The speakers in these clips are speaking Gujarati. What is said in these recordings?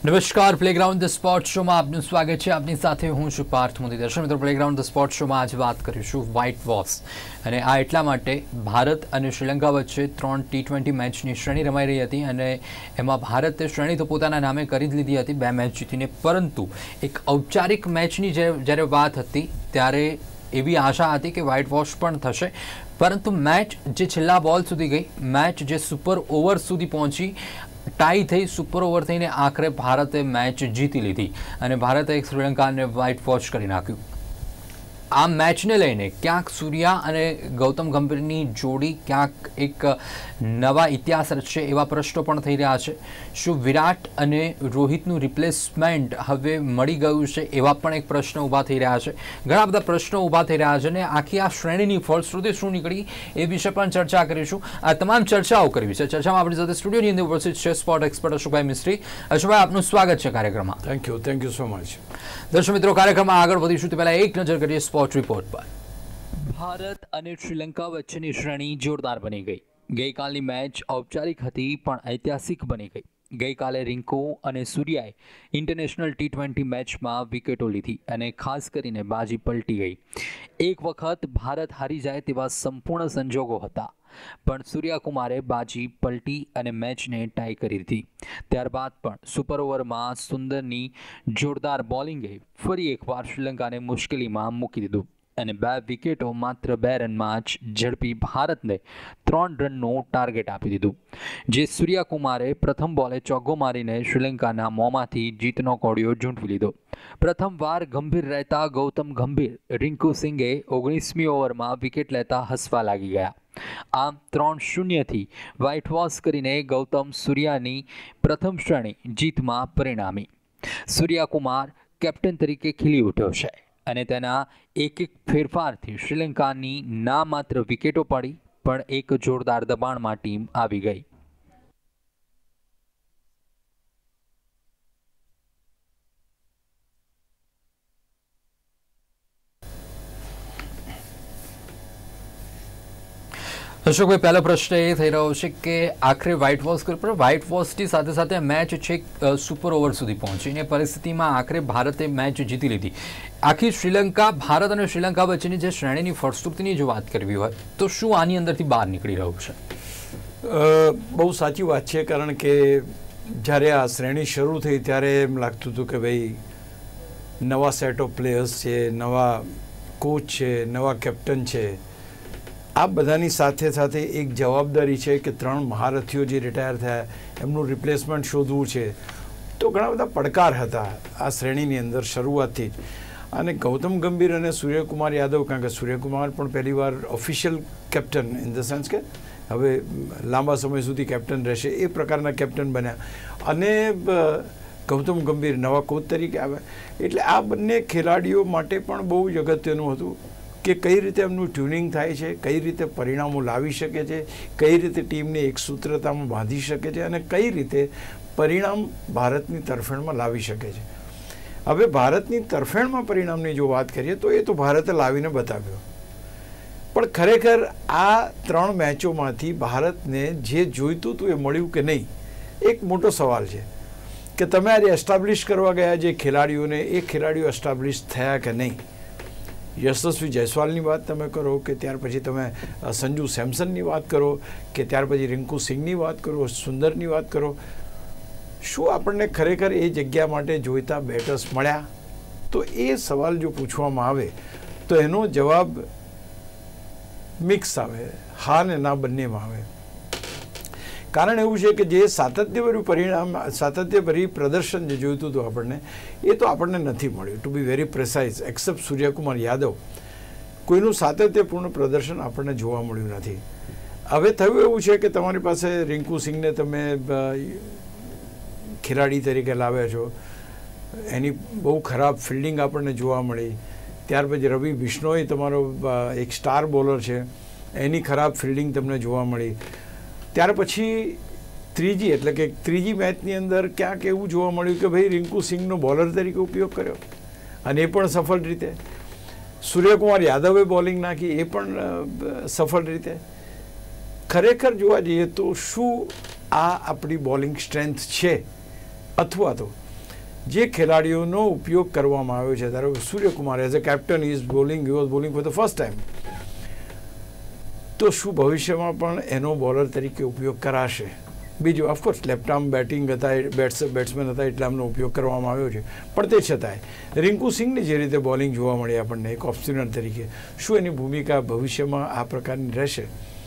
નમસ્કાર, પ્લેગ્રાઉન્ડ ધ સ્પોર્ટ શોમાં આપનું સ્વાગત છે. આપની સાથે હું છું પાર્થ મોદી. દર્શક મિત્રો, પ્લેગ્રાઉન્ડ ધ સ્પોર્ટ શોમાં આજે વાત કરીશું વ્હાઇટ વોશ, અને આ એટલા માટે ભારત અને શ્રીલંકા વચ્ચે 3 T20 મેચની શ્રેણી રમાઈ રહી હતી અને એમાં ભારતે શ્રેણી તો પોતાના નામે કરી જ લીધી હતી 2 મેચ જીતીને, પરંતુ એક ઔપચારિક મેચની જ્યારે વાત હતી ત્યારે એવી આશા હતી કે વ્હાઇટ વોશ પણ થશે, પરંતુ મેચ જે છેલ્લા બોલ સુધી ગઈ, મેચ જે સુપર ઓવર સુધી પહોંચી, ટાઈ થઈ, સુપર ઓવર થઈને આખરે ભારતે મેચ જીતી લીધી અને ભારતે શ્રીલંકાને વ્હાઇટ વોશ કરી નાખ્યું. આ મેચને લઈને ક્યાંક સૂર્યા અને ગૌતમ ગંભીરની જોડી ક્યાંક એક નવા ઇતિહાસ રચશે એવા પ્રશ્નો પણ થઈ રહ્યા છે. શું વિરાટ અને રોહિતનું રિપ્લેસમેન્ટ હવે મળી ગયું છે એવા પણ એક પ્રશ્ન ઊભા થઈ રહ્યા છે. ઘણા બધા પ્રશ્નો ઊભા થઈ રહ્યા છે અને આખી આ શ્રેણીની ફળશ્રુતિ શું નીકળી એ વિશે પણ ચર્ચા કરીશું. આ તમામ ચર્ચાઓ કરવી છે. ચર્ચામાં આપણી સાથે સ્ટુડિયોની અંદર ઉપસ્થિત છે સ્પોર્ટ એક્સપર્ટ અશોકભાઈ મિસ્ત્રી. અશોકભાઈ, આપનું સ્વાગત છે કાર્યક્રમમાં. Thank you so much. દર્શક મિત્રો, કાર્યક્રમમાં આગળ વધીશું તે પહેલા એક નજર કરીએ સ્પોર્ટ રિપોર્ટ પર. ભારત અને શ્રીલંકા વચ્ચેની શ્રેણી જોરદાર બની ગઈ. ગઈકાલની મેચ ઔપચારિક હતી પણ ઐતિહાસિક બની ગઈ. ગઈકાલે રિંકુ અને સૂર્યાએ ઇન્ટરનેશનલ T20 મેચમાં વિકેટો લીધી અને ખાસ કરીને બાજી પલટી ગઈ. એક વખત ભારત હારી જાય તેવા સંપૂર્ણ સંજોગો હતા, પણ સૂર્યકુમારે બાજી પલટી અને મેચને ટાઈ કરી દીધી. ત્યારબાદ પણ સુપર ઓવરમાં સુંદરની જોરદાર બોલિંગે ફરી એકવાર શ્રીલંકાને મુશ્કેલીમાં મૂકી દીધું અને 2 વિકેટો માત્ર 2 રનમાં જ ઝડપી ભારતને 3 રનનું ટાર્ગેટ આપી દીધું. જે સૂર્યકુમારે પ્રથમ બોલે ચોગ્ગો મારીને શ્રીલંકાના મોંમાંથી જીતનો કોડિયો ઝૂંટવી લીધો. પ્રથમવાર ગંભીર રહેતા ગૌતમ ગંભીર, રિંકુ સિંઘે 19મી ઓવરમાં વિકેટ લેતા હસવા લાગી ગયા. આમ 3-0થી વ્હાઇટ વોશ કરીને ગૌતમ સૂર્યાની પ્રથમ શ્રેણી જીતમાં પરિણામી. સૂર્યકુમાર કેપ્ટન તરીકે ખીલી ઉઠ્યો છે અને તેના એક ફેરફારથી શ્રીલંકાની ના માત્ર વિકેટો પડી પણ એક જોરદાર દબાણમાં ટીમ આવી ગઈ. અશોકભાઈ, પહેલો પ્રશ્ન એ થઈ રહ્યો છે કે આખરે વ્હાઇટ વોશ કર્યું, પણ વ્હાઇટ વોશની સાથે સાથે મેચ છેક સુપર ઓવર સુધી પહોંચીને પરિસ્થિતિમાં આખરે ભારતે મેચ જીતી લીધી. આખી શ્રીલંકા, ભારત અને શ્રીલંકા વચ્ચેની જે શ્રેણીની ફળશ્રુતિની જો વાત કરવી હોય તો શું આની અંદરથી બહાર નીકળી રહ્યું છે? બહુ સાચી વાત છે, કારણ કે જ્યારે આ શ્રેણી શરૂ થઈ ત્યારે એમ લાગતું હતું કે ભાઈ નવા સેટ ઓફ પ્લેયર્સ છે, નવા કોચ છે, નવા કેપ્ટન છે. આ બધાની સાથે સાથે એક જવાબદારી છે કે 3 મહારથીઓ જે રિટાયર થયા એમનું રિપ્લેસમેન્ટ શોધવું છે. તો ઘણા બધા પડકાર હતા આ શ્રેણીની અંદર શરૂઆતથી જ. અને ગૌતમ ગંભીર અને સૂર્યકુમાર યાદવ, કારણ કે સૂર્યકુમાર પણ પહેલીવાર official captain in the sense કે હવે લાંબા સમય સુધી કેપ્ટન રહેશે એ પ્રકારના કેપ્ટન બન્યા, અને ગૌતમ ગંભીર નવા કોચ તરીકે આવ્યા. એટલે આ બંને ખેલાડીઓ માટે પણ બહુ જ અગત્યનું હતું કે કઈ રીતે એમનું ટ્યુનિંગ થાય છે, કઈ રીતે પરિણામો લાવી શકે છે, કઈ રીતે ટીમને એક સૂત્રતામાં બાંધી શકે છે અને કઈ રીતે પરિણામ ભારતની તરફેણમાં લાવી શકે છે. હવે ભારતની તરફેણમાં પરિણામની જો વાત કરીએ તો એ તો ભારતે લાવીને બતાવ્યો, પણ ખરેખર આ 3 મેચોમાંથી ભારતને જે જોઈતું હતું એ મળ્યું કે નહીં, એક મોટો સવાલ છે કે તમે આજે એસ્ટાબ્લિશ કરવા ગયા જે ખેલાડીઓને, એ ખેલાડીઓ એસ્ટાબ્લિશ થયા કે નહીં. યશસ્વી જયસ્વાલની વાત તમે કરો કે ત્યાર પછી તમે સંજુ સેમસનની વાત કરો કે ત્યાર પછી રિંકુ સિંઘની વાત કરો, સુંદરની વાત કરો, શું આપણને ખરેખર એ જગ્યા માટે જોઈતા બેટર્સ મળ્યા? તો એ સવાલ જો પૂછવામાં આવે તો એનો જવાબ મિક્સ આવે, હા ને ના બંનેમાં આવે. કારણ એવું છે કે જે સાતત્યભર્યું પરિણામ, સાતત્યભરી પ્રદર્શન જે જોઈતું હતું આપણને, એ તો આપણને નથી મળ્યું. To be very precise, except Suryakumar Yadav, કોઈનું સાતત્યપૂર્ણ પ્રદર્શન આપણને જોવા મળ્યું નથી. હવે થયું એવું છે કે તમારી પાસે રિંકુ સિંઘને તમે ખેલાડી તરીકે લાવ્યા છો, એની બહુ ખરાબ ફિલ્ડિંગ આપણને જોવા મળી. ત્યાર પછી રવિ બિશ્નોઈ તમારો એક સ્ટાર બોલર છે, એની ખરાબ ફિલ્ડિંગ તમને જોવા મળી. ત્યાર પછી ત્રીજી મેચની અંદર ક્યાંક એવું જોવા મળ્યું કે ભાઈ રિંકુ સિંઘનો બોલર તરીકે ઉપયોગ કર્યો અને એ પણ સફળ રીતે. સૂર્યકુમાર યાદવે બોલિંગ નાખી, એ પણ સફળ રીતે. ખરેખર જોવા જઈએ તો શું આ આપણી બોલિંગ સ્ટ્રેન્થ છે, અથવા તો જે ખેલાડીઓનો ઉપયોગ કરવામાં આવ્યો છે, ધારો કે Suryakumar as a captain is bowling, he was bowling for the first time, તો શું ભવિષ્યમાં પણ એનો બોલર તરીકે ઉપયોગ કરાશે? બીજું ઓફકોર્સ લેફ્ટ આર્મ બેટિંગ હતા, બેટ્સમેન હતા એટલે આમનો ઉપયોગ કરવામાં આવ્યો છે, પણ તે છતાંય રિંકુ સિંહની જે રીતે બોલિંગ જોવા મળી આપણને એક ઓફ સ્પિનર તરીકે, શું એની ભૂમિકા ભવિષ્યમાં આ પ્રકારની રહેશે?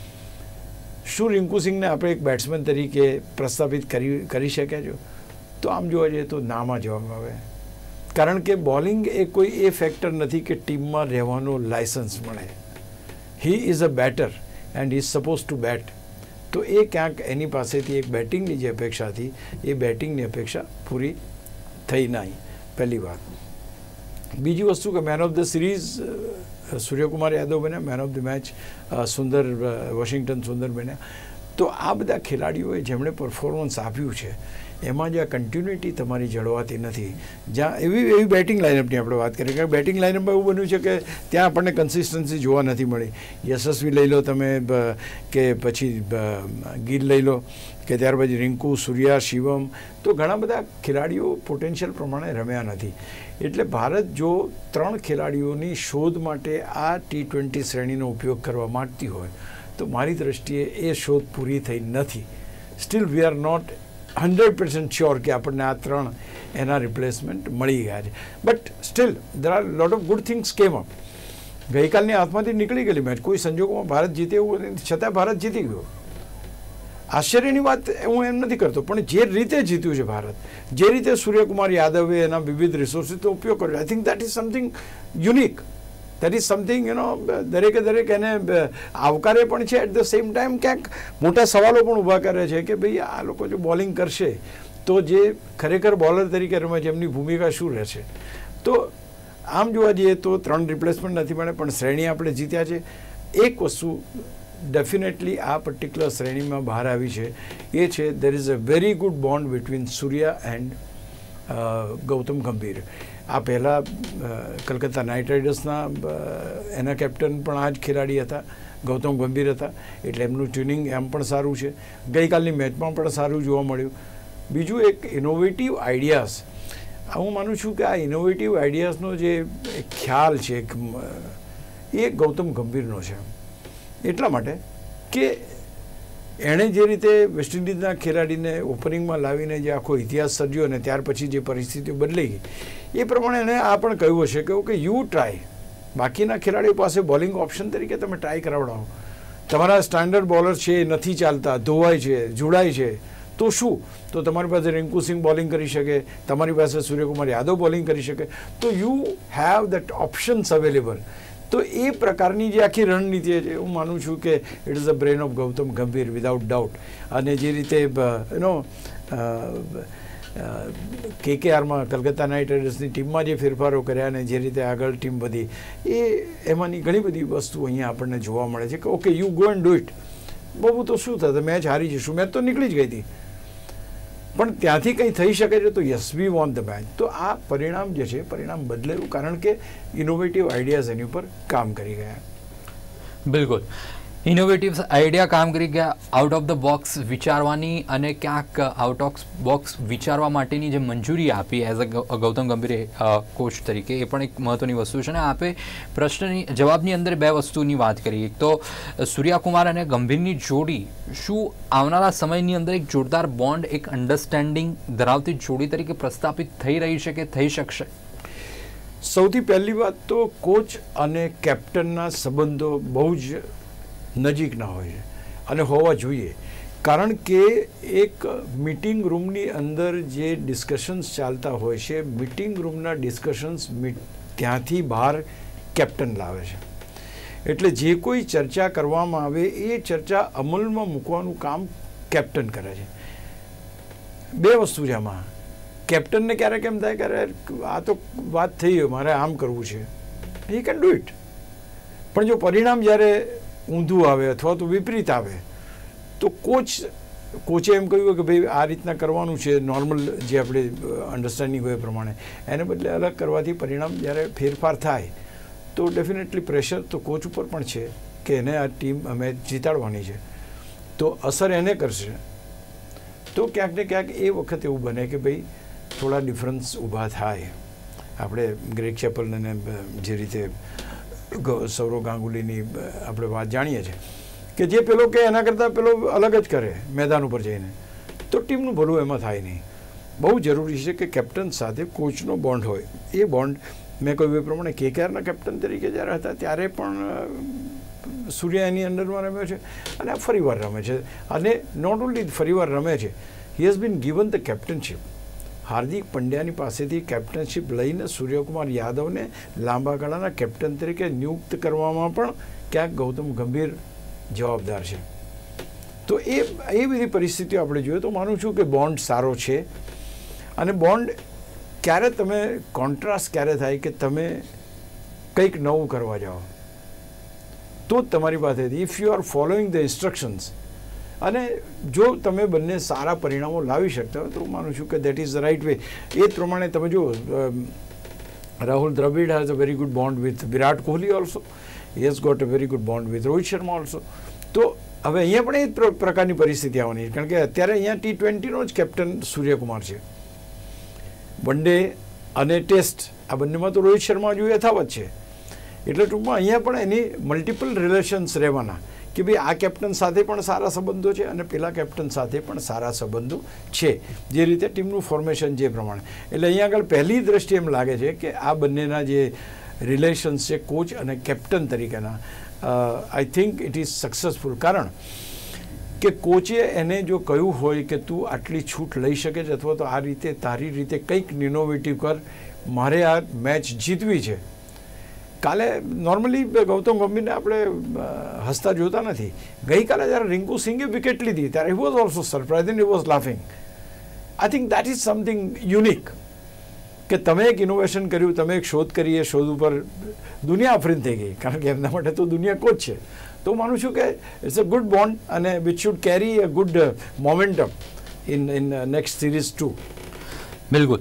શું રિંકુ સિંહને આપણે એક બેટ્સમેન તરીકે પ્રસ્થાપિત કરી શક્યા છો? તો આમ જોવા જઈએ તો નામાં જવાબ આવે, કારણ કે બોલિંગ એ કોઈ એ ફેક્ટર નથી કે ટીમમાં રહેવાનો લાયસન્સ મળે. He is a batter and he is suppose to bat. તો એ ક્યાંક એની પાસેથી એક બેટિંગની જે અપેક્ષા હતી એ બેટિંગની અપેક્ષા પૂરી થઈ નહીં, પહેલી વાત. બીજી વસ્તુ કે man of the series Suryakumar Yadav બન્યા, man of the match Washington Sundar બન્યા. તો આ બધા ખેલાડીઓએ જેમણે પરફોર્મન્સ આપ્યું છે એમાં જ્યાં કન્ટિન્યુટી તમારી જળવાતી નથી, જ્યાં એવી બેટિંગ લાઇનઅપની આપણે વાત કરીએ કે બેટિંગ લાઇનઅપમાં એવું બન્યું છે કે ત્યાં આપણને કન્સિસ્ટન્સી જોવા નથી મળી. યશસ્વી લઈ લો તમે, કે પછી ગિલ લઈ લો, કે ત્યાર પછી રિંકુ, સૂર્યા, શિવમ, તો ઘણા બધા ખેલાડીઓ પોટેન્શિયલ પ્રમાણે રમ્યા નથી. એટલે ભારત જો 3 ખેલાડીઓની શોધ માટે આ T20 શ્રેણીનો ઉપયોગ કરવા માંગતી હોય તો મારી દ્રષ્ટિએ એ શોધ પૂરી થઈ નથી. Still we are not 100% sure કે આપણને આ 3 એના રિપ્લેસમેન્ટ મળી ગયા છે. But still there are lot of good things came up. ગઈકાલની હાથમાંથી નીકળી ગયેલી મેચ, કોઈ સંજોગોમાં ભારત જીતે એવું નથી, છતાં ભારત જીતી ગયો. આશ્ચર્યની વાત હું એમ નથી કરતો, પણ જે રીતે જીત્યું છે ભારત, જે રીતે સૂર્યકુમાર યાદવે એના વિવિધ રિસોર્સિસનો ઉપયોગ કર્યો, I think that is something unique. That is something દરેકે એને આવકારે પણ છે. એટ ધ સેમ ટાઈમ ક્યાંક મોટા સવાલો પણ ઊભા કરે છે કે ભાઈ આ લોકો જો બોલિંગ કરશે તો જે ખરેખર બોલર તરીકે રમે છે એમની ભૂમિકા શું રહેશે? તો આમ જોવા જઈએ તો 3 રિપ્લેસમેન્ટ નથી મળે, પણ શ્રેણી આપણે જીત્યા છે. એક વસ્તુ ડેફિનેટલી આ પર્ટિક્યુલર શ્રેણીમાં બહાર આવી છે, એ છે there is a very good bond between Surya and Gautam Gambhir. આ પહેલાં કલકત્તા નાઇટ રાઇડર્સના એના કેપ્ટન પણ આ જ ખેલાડી હતા, ગૌતમ ગંભીર હતા, એટલે એમનું ટ્યુનિંગ એમ પણ સારું છે. ગઈકાલની મેચમાં પણ સારું જોવા મળ્યું. બીજું એક ઇનોવેટિવ આઈડિયાઝ, હું માનું છું કે આ ઇનોવેટિવ આઈડિયાઝનો જે ખ્યાલ છે એ ગૌતમ ગંભીરનો છે. એટલા માટે કે એણે જે રીતે વેસ્ટ ઇન્ડિઝના ખેલાડીને ઓપનિંગમાં લાવીને જે આખો ઇતિહાસ સર્જ્યો અને ત્યાર પછી જે પરિસ્થિતિઓ બદલાઈ ગઈ, એ પ્રમાણે એણે આ પણ કહ્યું હશે કે ઓકે યુ ટ્રાય. બાકીના ખેલાડીઓ પાસે બોલિંગ ઓપ્શન તરીકે તમે ટ્રાય કરાવડાવો. તમારા સ્ટાન્ડર્ડ બોલર છે એ નથી ચાલતા, ધોવાય છે, જોડાય છે, તો શું? તો તમારી પાસે રિંકુ સિંહ બોલિંગ કરી શકે, તમારી પાસે સૂર્યકુમાર યાદવ બોલિંગ કરી શકે, તો you have that options available. તો એ પ્રકારની જે આખી રણનીતિ છે, હું માનું છું કે it is the brain of Gautam Gambhir without doubt. અને જે રીતે KKRમાં કલકત્તા નાઇટ રાઇડર્સની ટીમમાં જે ફેરફારો કર્યા અને જે રીતે આગળ ટીમ વધી, એ એમાંની ઘણી બધી વસ્તુ અહીંયા આપણને જોવા મળે છે કે okay you go and do it. બહુ તો શું થશે, મેચ હારી જઈશું, મેચ તો નીકળી જ ગઈ હતી, પણ ત્યાંથી કંઈ થઈ શકે છે તો yes we want the match. તો આ પરિણામ જે છે, પરિણામ બદલેલું, કારણ કે ઇનોવેટિવ આઈડિયાઝ એની ઉપર કામ કરી ગયા. બિલકુલ, ઇનોવેટિવ આઈડિયા કામ કરી ગયા. આઉટ ઓફ ધ બોક્સ વિચારવાની અને ક્યાંક આઉટ ઓફ બોક્સ વિચારવા માટેની જે મંજૂરી આપી એઝ અ ગૌતમ ગંભીરે કોચ તરીકે, એ પણ એક મહત્ત્વની વસ્તુ છે. અને આપે પ્રશ્નની જવાબની અંદર 2 વસ્તુની વાત કરી. એક તો સૂર્યાકુમાર અને ગંભીરની જોડી શું આવનારા સમયની અંદર એક જોરદાર બોન્ડ, એક અન્ડરસ્ટેન્ડિંગ ધરાવતી જોડી તરીકે પ્રસ્થાપિત થઈ રહી છે કે થઈ શકશે? સૌથી પહેલી વાત તો કોચ અને કેપ્ટનના સંબંધો બહુ જ નજીકના હોય છે અને હોવા જોઈએ, કારણ કે એક મિટિંગ રૂમની અંદર જે ડિસ્કશન્સ ચાલતા હોય છે, મિટિંગ રૂમના ડિસ્કશન્સ ત્યાંથી બહાર કેપ્ટન લાવે છે. એટલે જે કોઈ ચર્ચા કરવામાં આવે એ ચર્ચા અમલમાં મૂકવાનું કામ કેપ્ટન કરે છે. 2 વસ્તુ છે આમાં. કેપ્ટનને ક્યારેક એમ થાય કે આ તો વાત થઈ હોય, મારે આમ કરવું છે, હી કેન ડુ ઇટ. પણ જો પરિણામ જ્યારે ઊંધું આવે અથવા તો વિપરીત આવે તો કોચે એમ કહ્યું કે ભાઈ આ રીતના કરવાનું છે, નોર્મલ જે આપણે અન્ડરસ્ટેન્ડિંગ હોય એ પ્રમાણે, એને બદલે અલગ કરવાથી પરિણામ જ્યારે ફેરફાર થાય તો ડેફિનેટલી પ્રેશર તો કોચ ઉપર પણ છે કે એને આ ટીમ અમે જીતાડવાની છે, તો અસર એને કરશે. તો ક્યાંક ને ક્યાંક એ વખત એવું બને કે ભાઈ થોડા ડિફરન્સ ઊભા થાય. આપણે ગ્રેગ ચેપલને જે રીતે સૌરવ ગાંગુલીની આપણે વાત જાણીએ છીએ કે જે પેલો કે એના કરતાં પેલો અલગ જ કરે મેદાન ઉપર જઈને, તો ટીમનું ભલું એમાં થાય નહીં. બહુ જરૂરી છે કે કેપ્ટન સાથે કોચનો બોન્ડ હોય. એ બોન્ડ મેં કહ્યું એ પ્રમાણે KKRના કેપ્ટન તરીકે જ્યારે હતા ત્યારે પણ સૂર્યા એની અંડરમાં રમ્યો છે અને આ ફરીવાર રમે છે. અને નોટ ઓનલી ફરીવાર રમે છે, he has been given the captaincy. Hardik પંડ્યાની પાસેથી કેપ્ટનશીપ લઈને સૂર્યકુમાર યાદવને લાંબા ગાળાના કેપ્ટન તરીકે નિયુક્ત કરવામાં પણ ક્યાંક ગૌતમ ગંભીર જવાબદાર છે. તો એ બધી પરિસ્થિતિઓ આપણે જોઈએ તો માનું છું કે બોન્ડ સારો છે. અને બોન્ડ ક્યારે તમે કોન્ટ્રાસ્ટ ક્યારે થાય કે તમે કંઈક નવું કરવા જાઓ તો જ તમારી પાસેથી if you are following the instructions અને જો તમે બંને સારા પરિણામો લાવી શકતા હોય તો હું માનું છું કે that is the right way. એ જ પ્રમાણે તમે જુઓ, Rahul Dravid has a very good bond with Virat Kohli also. He has got a very good bond with Rohit Sharma also. તો હવે અહીંયા પણ એ જ પ્રકારની પરિસ્થિતિ આવવાની છે, કારણ કે અત્યારે અહીંયા T20નો જ કેપ્ટન સૂર્યકુમાર છે. વન ડે અને ટેસ્ટ આ બંનેમાં તો રોહિત શર્મા હજુ યથાવત છે. એટલે ટૂંકમાં અહીંયા પણ એની મલ્ટિપલ રિલેશન્સ રહેવાના કે ભાઈ આ કેપ્ટન સાથે પણ સારા સંબંધો છે અને પેલા કેપ્ટન સાથે પણ સારા સંબંધો છે, જે રીતે ટીમનું ફોર્મેશન જે પ્રમાણે. એટલે અહીંયા આગળ પહેલી દ્રષ્ટિએ એમ લાગે છે કે આ બંનેના જે રિલેશન્સ છે કોચ અને કેપ્ટન તરીકેના, I think it is successful. કારણ કે કોચે એને જો કહ્યું હોય કે તું આટલી છૂટ લઈ શકે છે અથવા તો આ રીતે તારી રીતે કંઈક ઇનોવેટિવ કર, મારે આ મેચ જીતવી છે. કાલે નોર્મલી ગૌતમ ગંભીરને આપણે હસતા જોતા નથી. ગઈકાલે જ્યારે રિંકુ સિંઘે વિકેટ લીધી ત્યારે he was also surprising, he was laughing. I think that is something unique કે તમે એક ઇનોવેશન કર્યું, તમે એક શોધ કરી, એ શોધ ઉપર દુનિયા અફરીન થઈ ગઈ, કારણ કે એમના માટે તો દુનિયા કોચ છે. તો હું માનું છું કે ઇટ્સ અ ગુડ બોન્ડ અને which should carry a good momentum in next series 2. બિલકુલ.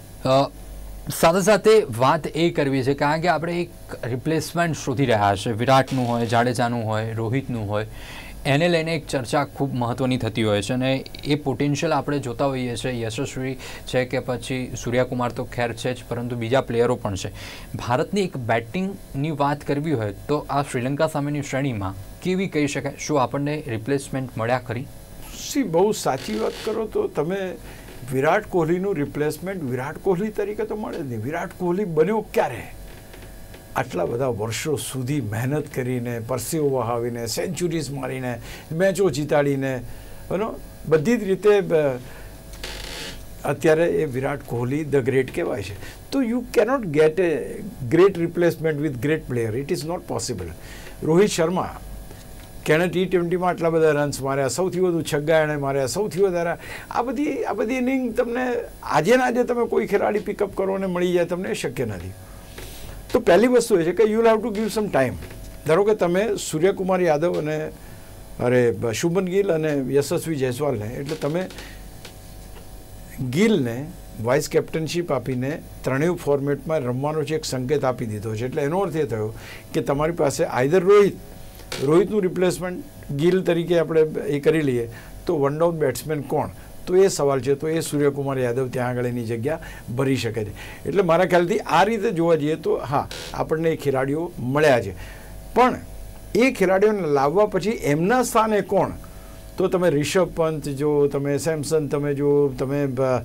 સાથે સાથે વાત એ કરવી છે કારણ કે આપણે એક રિપ્લેસમેન્ટ શોધી રહ્યા છે. વિરાટનું હોય, જાડેજાનું હોય, રોહિતનું હોય, એને લઈને એક ચર્ચા ખૂબ મહત્ત્વની થતી હોય છે અને એ પોટેન્શિયલ આપણે જોતા હોઈએ છીએ. યશસ્વી છે કે પછી સૂર્યકુમાર તો ખેર છે જ, પરંતુ બીજા પ્લેયરો પણ છે. ભારતની એક બેટિંગની વાત કરવી હોય તો આ શ્રીલંકા સામેની શ્રેણીમાં કેવી કહી શકાય? શું આપણને રિપ્લેસમેન્ટ મળ્યા ખરી? બહુ સાચી વાત કરો તો તમે વિરાટ કોહલીનું રિપ્લેસમેન્ટ વિરાટ કોહલી તરીકે તો મળે જ નહીં. વિરાટ કોહલી બન્યો ક્યારે? આટલા બધા વર્ષો સુધી મહેનત કરીને, પરસેવો વહાવીને, સેન્ચુરીઝ મારીને, મેચો જીતાડીને, બધી જ રીતે અત્યારે એ વિરાટ કોહલી ધ ગ્રેટ કહેવાય છે. તો you cannot get a great replacement with great player. It is not possible. Rohit Sharma કે એણે T20માં આટલા બધા રન્સ માર્યા, સૌથી વધુ છગ્ગા એણે માર્યા, સૌથી વધારે આ બધી ઇનિંગ તમને આજે તમે કોઈ ખેલાડી પિકઅપ કરો અને મળી જાય તમને શક્ય નથી. તો પહેલી વસ્તુ એ છે કે you will have to give some time. ધારો કે તમે સૂર્યકુમાર યાદવ અને શુભમન ગિલ અને યશસ્વી જયસ્વાલને, એટલે તમે ગિલને વાઇસ કેપ્ટનશીપ આપીને ત્રણેય ફોર્મેટમાં રમવાનો છે એક સંકેત આપી દીધો છે. એટલે એનો અર્થ એ થયો કે તમારી પાસે આઈધર રોહિતનું રિપ્લેસમેન્ટ ગિલ તરીકે આપણે એ કરી લઈએ તો વન ડાઉન બેટ્સમેન કોણ? તો એ સવાલ છે. તો એ સૂર્યકુમાર યાદવ ત્યાં આગળ એની જગ્યા ભરી શકે છે. એટલે મારા ખ્યાલથી આ રીતે જોવા જઈએ તો હા, આપણને એ ખેલાડીઓ મળ્યા છે, પણ એ ખેલાડીઓને લાવવા પછી એમના સ્થાને કોણ? તો તમે રિષભ પંત જો, તમે સેમસન તમે જો, તમે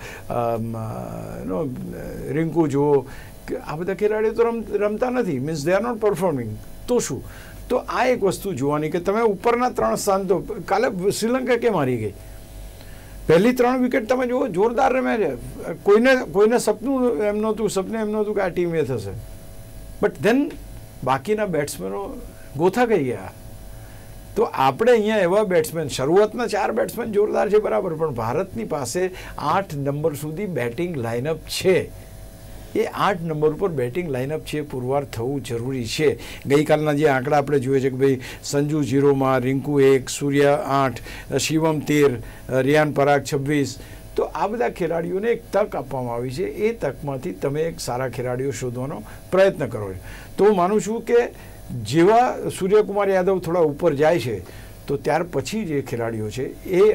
રિંકુ જુઓ, આ બધા ખેલાડીઓ તો રમતા નથી, means they are not performing. તો શું? તો આ એક વસ્તુ જોવાની કે તમે ઉપરના 3 સ્થાન, તો કાલે શ્રીલંકા કેમ હારી ગઈ? પહેલી 3 વિકેટ તમે જુઓ, જોરદાર રમ્યા છે. કોઈને સપનું એમ નહોતું કે આ ટીમ એ થશે, બટ ધેન બાકીના બેટ્સમેનો ગોથા કહી ગયા. તો આપણે અહીંયા એવા બેટ્સમેન, શરૂઆતના 4 બેટ્સમેન જોરદાર છે બરાબર, પણ ભારતની પાસે 8 નંબર સુધી બેટિંગ લાઇનઅપ છે. એ 8 નંબર ઉપર બેટિંગ લાઇનઅપ છે, પુરવાર થવું જરૂરી છે. ગઈકાલના જે આંકડા આપણે જોઈએ છે કે ભાઈ સંજુ 0માં, રિંકુ 1, સૂર્ય 8, શિવમ 13, રિયાન પરાગ 26. તો આ બધા ખેલાડીઓને એક તક આપવામાં આવી છે. એ તકમાંથી તમે એક સારા ખેલાડીઓ શોધવાનો પ્રયત્ન કરો છો. તો હું માનું છું કે જેવા સૂર્યકુમાર યાદવ થોડા ઉપર જાય છે તો ત્યાર પછી જે ખેલાડીઓ છે એ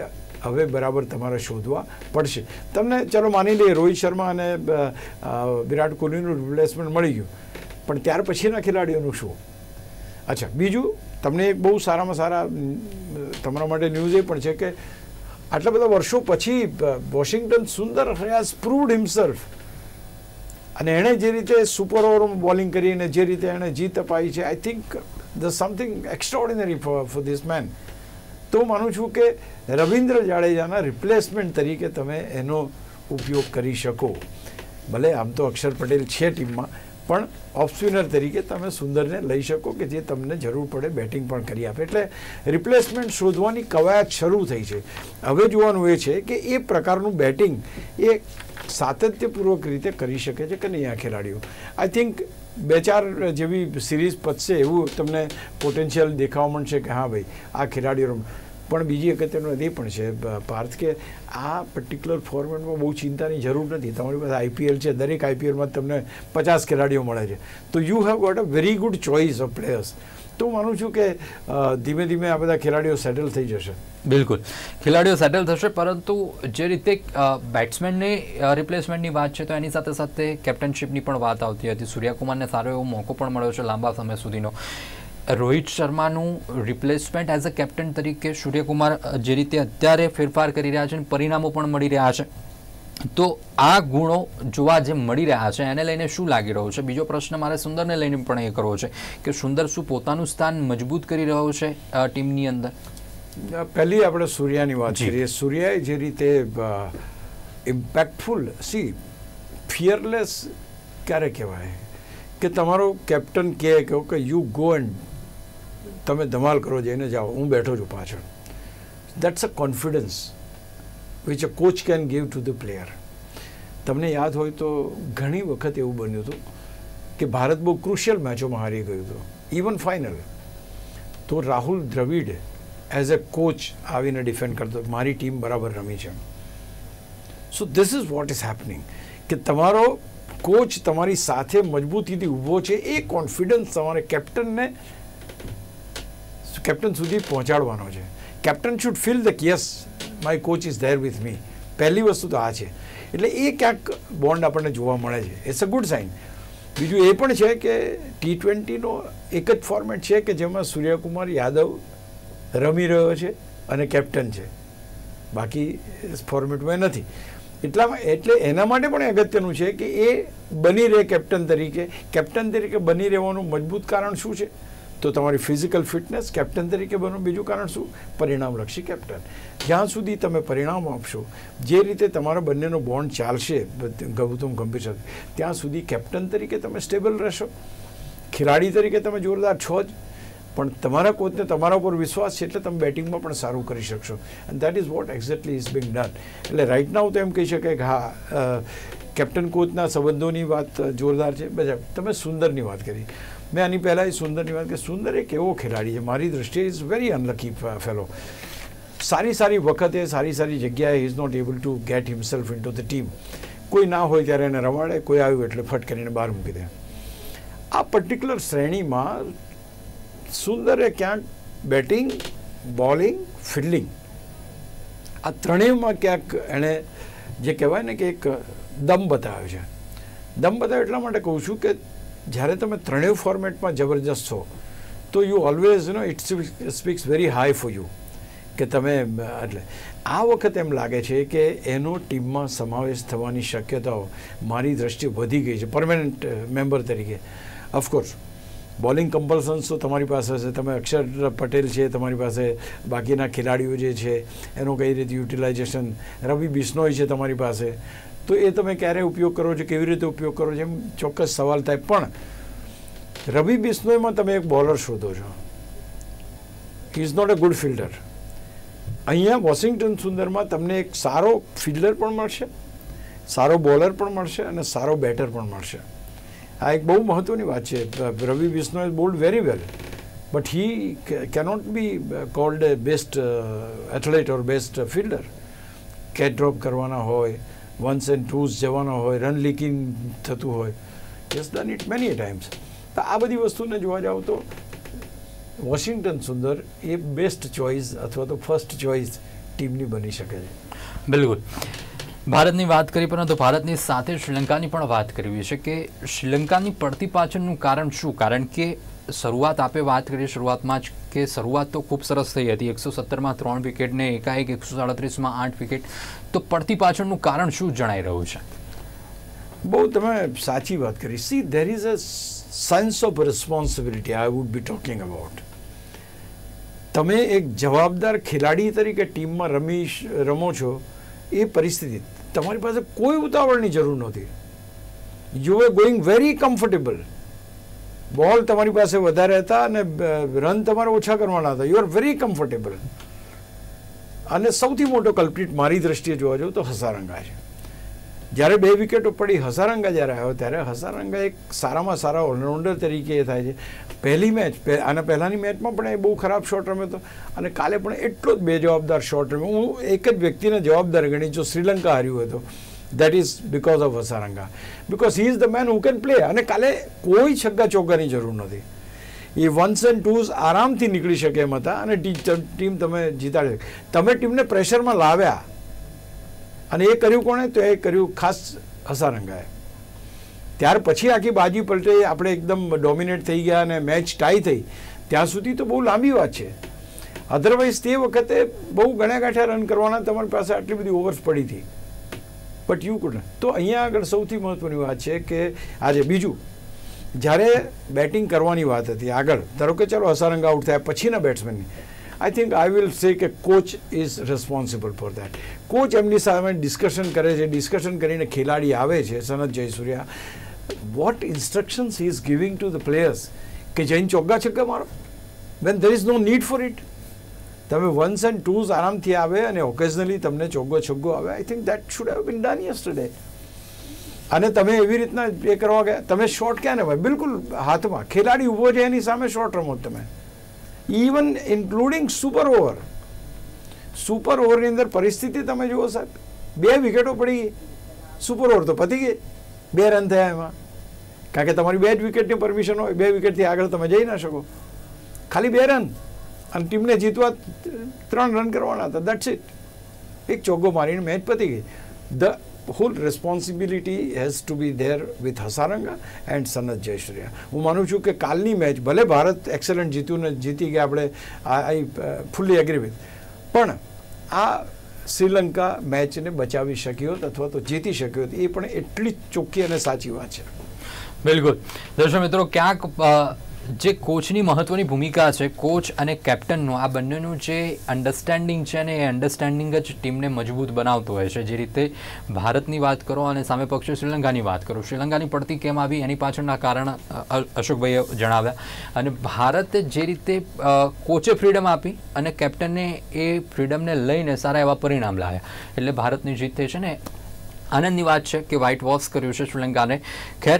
હવે બરાબર તમારે શોધવા પડશે. તમને ચલો માની લઈએ રોહિત શર્મા અને વિરાટ કોહલીનું રિપ્લેસમેન્ટ મળી ગયું, પણ ત્યાર પછીના ખેલાડીઓનું શું? અચ્છા, બીજું તમને એક બહુ સારામાં સારા તમારા માટે ન્યૂઝ એ પણ છે કે આટલા બધા વર્ષો પછી Washington Sundar has proved himself, અને એણે જે રીતે સુપર ઓવરમાં બોલિંગ કરીને જે રીતે એણે જીત અપાઈ છે, I think the something extraordinary for this man. તો માનું છું કે રવિન્દ્ર જાડેજાના રિપ્લેસમેન્ટ તરીકે તમે એનો ઉપયોગ કરી શકો. ભલે આમ તો અક્ષર પટેલ છે ટીમમાં, પણ ઓફ સ્પિનર તરીકે તમે સુંદરને લઈ શકો કે જે તમને જરૂર પડે બેટિંગ પણ કરી આપે. એટલે રિપ્લેસમેન્ટ શોધવાની કવાયત શરૂ થઈ છે. હવે જોવાનું એ છે કે એ પ્રકારનું બેટિંગ એ સાતત્યપૂર્વક રીતે કરી શકે છે કે નહીં આ ખેલાડીઓ. આઈ થિંક 2-4 જેવી સિરીઝ પતશે એવું તમને પોટેન્શિયલ દેખાવા મળશે કે હા ભાઈ આ ખેલાડીઓ. પણ બીજી અગત્યનું એ પણ છે પાર્થ કે આ પર્ટિક્યુલર ફોર્મેટમાં બહુ ચિંતાની જરૂર નથી. તમારી પાસે આઈપીએલ છે, દરેક આઈપીએલમાં તમને 50 ખેલાડીઓ મળે છે, તો you have got a very good choice of players. તો માનું છું કે ધીમે ધીમે આ બધા ખેલાડીઓ સેટલ થઈ જશે. બિલકુલ, ખેલાડીઓ સેટલ થશે, પરંતુ જે રીતે બેટ્સમેનની રિપ્લેસમેન્ટની વાત છે તો એની સાથે સાથે કેપ્ટનશીપની પણ વાત આવતી હતી. સૂર્યકુમારને સારો એવો મોકો પણ મળ્યો છે લાંબા સમય સુધીનો. રોહિત શર્માનું રિપ્લેસમેન્ટ એઝ અ કેપ્ટન તરીકે સૂર્યકુમાર જે રીતે અત્યારે ફેરફાર કરી રહ્યા છે, પરિણામો પણ મળી રહ્યા છે, તો આ ગુણો જોવા જે મળી રહ્યા છે એને લઈને શું લાગી રહ્યું છે? બીજો પ્રશ્ન મારે સુંદરને લઈને પણ એ કરવો છે કે સુંદર શું પોતાનું સ્થાન મજબૂત કરી રહ્યો છે ટીમની અંદર? પહેલી આપણે સૂર્યાની વાત કરીએ. સૂર્યાએ જે રીતે ઇમ્પેક્ટફુલ ફિયરલેસ ક્યારે કહેવાય કે તમારો કેપ્ટન કહે કે યુ ગો એન્ડ તમે ધમાલ કરો, જઈને જાઓ, હું બેઠો છું પાછળ. That's a confidence which a coach can give to the player. તમને યાદ હોય તો ઘણી વખત એવું બન્યું હતું કે ભારત બહુ ક્રુશિયલ મેચોમાં હારી ગયું હતું, ઇવન ફાઇનલ. તો Rahul Dravid as a coach આવીને ડિફેન્ડ કરતો, મારી ટીમ બરાબર રમી છે. So this is what is happening કે તમારો કોચ તમારી સાથે મજબૂતીથી ઊભો છે. એ કોન્ફિડન્સ તમારે કેપ્ટન સુધી પહોંચાડવાનો છે. Captain should feel the yes my coach is there with me. પહેલી વસ્તુ તો આ છે. એટલે એ ક્યાંક બોન્ડ આપણને જોવા મળે છે. It's a good sign. બીજું એ પણ છે કે T20નો એક જ ફોર્મેટ છે કે જેમાં સૂર્યકુમાર યાદવ રમી રહ્યો છે અને કેપ્ટન છે, બાકી ફોર્મેટમાં નથી. એટલે એના માટે પણ અગત્યનું છે કે એ બની રહે કેપ્ટન તરીકે. કેપ્ટન તરીકે બની રહેવાનું મજબૂત કારણ શું છે? તો તમારી ફિઝિકલ ફિટનેસ. કેપ્ટન તરીકે બનવું બીજું કારણ શું? પરિણામલક્ષી કેપ્ટન. જ્યાં સુધી તમે પરિણામ આપશો, જે રીતે તમારા બંનેનો બોન્ડ ચાલશે ગૌતમ ગંભીર સાથે, ત્યાં સુધી કેપ્ટન તરીકે તમે સ્ટેબલ રહેશો. ખેલાડી તરીકે તમે જોરદાર છો જ, પણ તમારા કોચને તમારા ઉપર વિશ્વાસ છે એટલે તમે બેટિંગમાં પણ સારું કરી શકશો. And that is what exactly is being done. એટલે રાઇટ નાઉ તો એમ કહી શકાય કે હા, કેપ્ટન કોચના સંબંધોની વાત જોરદાર છે. તમે સુંદરની વાત કરી. મેં આની પહેલાં સુંદરની વાત કરી. સુંદર એક એવો ખેલાડી છે મારી દૃષ્ટિએ, ઇઝ વેરી અનલકી ફેલો. સારી વખતે સારી જગ્યાએ is not able to get himself into the team. કોઈ ના હોય ત્યારે એને રમાડે, કોઈ આવ્યું એટલે ફટ કરીને બહાર મૂકી દે. આ પર્ટિક્યુલર શ્રેણીમાં સુંદરે ક્યાંક બેટિંગ, બોલિંગ, ફિલ્ડિંગ આ ત્રણેયમાં ક્યાંક એણે જે કહેવાય ને કે એક દમ બતાવ્યો છે. દમ બતાવ્યો એટલા માટે કહું છું કે જ્યારે તમે ત્રણેય ફોર્મેટમાં જબરજસ્ત છો તો you always it speaks very high for you કે તમે. એટલે આ વખત એમ લાગે છે કે એનો ટીમમાં સમાવેશ થવાની શક્યતાઓ મારી દ્રષ્ટિએ વધી ગઈ છે પરમેનન્ટ મેમ્બર તરીકે. ઓફકોર્સ બોલિંગ કમ્પલ્સન્સ તો તમારી પાસે હશે. તમે અક્ષર પટેલ છે, તમારી પાસે બાકીના ખેલાડીઓ જે છે એનો કઈ રીતે યુટિલાઇઝેશન, રવિ બિશ્નોઈ છે તમારી પાસે, તો એ તમે ક્યારે ઉપયોગ કરો છો, કેવી રીતે ઉપયોગ કરો છો, એમ ચોક્કસ સવાલ થાય. પણ રવિ બિશ્નોઈમાં તમે એક બોલર શોધો છો, he is not a good fielder. અહીંયા વોશિંગ્ટન સુંદરમાં તમને એક સારો ફિલ્ડર પણ મળશે, સારો બોલર પણ મળશે અને સારો બેટર પણ મળશે. આ એક બહુ મહત્ત્વની વાત છે. Ravi Bishnoi bowled very well, but he cannot be called a best athlete or best fielder. Catch drop કરવાના હોય, વન્સ એન્ડ ટૂઝ જવાના હોય, રન લીકિંગ થતું હોય, yes done it many times. તો આ બધી વસ્તુને જોવા જાવ તો વોશિંગ્ટન સુંદર એ બેસ્ટ ચોઇસ અથવા તો ફર્સ્ટ ચોઇસ ટીમની બની શકે છે. બિલકુલ. ભારતની વાત કરી, પરંતુ ભારતની સાથે શ્રીલંકાની પણ વાત કરવી છે કે શ્રીલંકાની પડતી પાછળનું કારણ શું? કારણ કે શરૂઆત આપે વાત કરીએ શરૂઆતમાં જ કે શરૂઆત તો ખૂબ સરસ થઈ હતી, 117માં 3 વિકેટ ને એકાએક 137માં 8 વિકેટ. તો પડતી પાછળનું કારણ શું જણાઈ રહ્યું છે? બહુ તમે સાચી વાત કરી. See, there is a sense of responsibility I would be talking about. તમે એક જવાબદાર ખેલાડી તરીકે ટીમમાં રમો છો, એ પરિસ્થિતિ તમારી પાસે કોઈ ઉતાવળની જરૂર નહોતી. You are going very comfortable. Ball તમારી પાસે વધારે હતા અને રન તમારે ઓછા કરવાના હતા. You are very comfortable. અને સૌથી મોટો કલ્પ્રિટ મારી દ્રષ્ટિએ જોવા જાઉં તો હસારંગા છે. જ્યારે 2 વિકેટો પડી હસારંગા જ્યારે આવ્યો ત્યારે હસારંગા એક સારામાં સારા ઓલરાઉન્ડર તરીકે એ થાય છે. પહેલી મેચ આના પહેલાંની મેચમાં પણ એ બહુ ખરાબ શોટ રમ્યો હતો અને કાલે પણ એટલો જ બેજવાબદાર શોટ રમ્યો. હું એક જ વ્યક્તિને જવાબદાર ગણી, જો શ્રીલંકા હાર્યું હતો, that is because of Hasaranga, because he is the man who can play. અને કાલે કોઈ છગ્ગા ચોગ્ગાની જરૂર નથી. એ 1s and 2s આરામથી નીકળી શકે એમ હતા અને ટીમ તમે જીતાડી. તમે ટીમને પ્રેશરમાં લાવ્યા અને એ કર્યું કોણે? તો એ કર્યું ખાસ હસારંગાએ. ત્યાર પછી આખી બાજી પલટે, આપણે એકદમ ડોમિનેટ થઈ ગયા અને મેચ ટાઈ થઈ, ત્યાં સુધી તો બહુ લાંબી વાત છે. અધરવાઇઝ તે વખતે બહુ ગણ્યા ગાંઠ્યા રન કરવાના તમારી પાસે આટલી બધી ઓવર્સ પડી હતી, બટ યુ કુડ. તો અહીંયા આગળ સૌથી મહત્વની વાત છે કે આજે બીજું, જ્યારે બેટિંગ કરવાની વાત હતી આગળ, ધારો કે ચાલો હસારંગા આઉટ થયા પછીના બેટ્સમેનની, I think I will say કે coach is responsible for that. Coach એમની સામે ડિસ્કશન કરે છે, ડિસ્કશન કરીને ખેલાડી આવે છે, Sanath Jayasuriya, what instructions he is giving to the players કે જઈને ચોગ્ગા છગ્ગા મારો, when there is no need for it. તમે 1s and 2s આરામથી આવે અને ઓકેઝનલી તમને ચોગ્ગો છગ્ગો આવે. I think that should have been done yesterday. અને તમે એવી રીતના એ કરવા ગયા, તમે શોટ ક્યાં ને ભાઈ બિલકુલ હાથમાં, ખેલાડી ઊભો છે એની સામે શોટ રમો તમે, even including super over. Super ઓવરની અંદર પરિસ્થિતિ તમે જુઓ સાહેબ, 2 વિકેટો પડી ગઈ, સુપર ઓવર તો પતી ગઈ, 2 રન થયા એમાં, કારણ કે તમારી 2 જ વિકેટની પરમિશન હોય, 2 વિકેટથી આગળ તમે જઈ ના શકો. ખાલી 2 રન અને ટીમને જીતવા 3 રન કરવાના હતા, દેટ્સ ઇટ. એક ચોગ્ગો મારીને મેચ પતી ગઈ. The whole responsibility has to be there with Hasaranga and Sanath Jayasuriya. હું માનું છું કે કાલની મેચ ભલે ભારત એક્સેલન્ટ જીત્યું ને જીતી ગયા, આપણે આઈ ફુલ્લી એગ્રી વિથ, પણ આ શ્રીલંકા મેચને બચાવી શકી હોત અથવા તો જીતી શકી હોત, એ પણ એટલી જ ચોખ્ખી અને સાચી વાત છે. બિલકુલ. દર્શક મિત્રો, ક્યાંક જે કોચની મહત્વની ભૂમિકા છે, કોચ અને કેપ્ટનનું આ બંનેનું જે અન્ડરસ્ટેન્ડિંગ છે ને એ અન્ડરસ્ટેન્ડિંગ જ ટીમને મજબૂત બનાવતું હોય છે. જે રીતે ભારતની વાત કરો અને સામે પક્ષે શ્રીલંકાની વાત કરો, શ્રીલંકાની પડતી કેમ આવી એની પાછળના કારણ અશોકભાઈએ જણાવ્યા, અને ભારતે જે રીતે કોચે ફ્રીડમ આપી અને કેપ્ટને એ ફ્રીડમને લઈને સારા એવા પરિણામ લાવ્યા, એટલે ભારતની જીત થઈ છે ને આનંદની વાત છે કે વ્હાઇટ વોશ કર્યું છે શ્રીલંકાને. ખેર,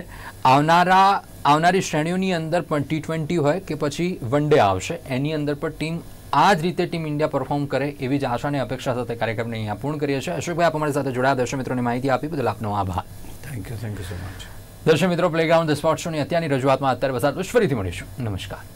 આવનારી શ્રેણીઓની અંદર પણ T20 હોય કે પછી વન ડે આવશે, એની અંદર પણ ટીમ આ જ રીતે ટીમ ઇન્ડિયા પરફોર્મ કરે એવી જ આશા અને અપેક્ષા સાથે કાર્યક્રમને અહીંયા પૂર્ણ કરીએ છીએ. અશોકભાઈ, આપ અમારી સાથે જોડાયા, દર્શક મિત્રોને માહિતી આપી બદલ આપનો આભાર. Thank you so much. દર્શક મિત્રો, પ્લેગ્રાઉન્ડ ધ સ્પોર્ટ શોની અત્યારની રજૂઆતમાં અત્યારે બસ આટલું જ. ફરીથી મળીશું. નમસ્કાર.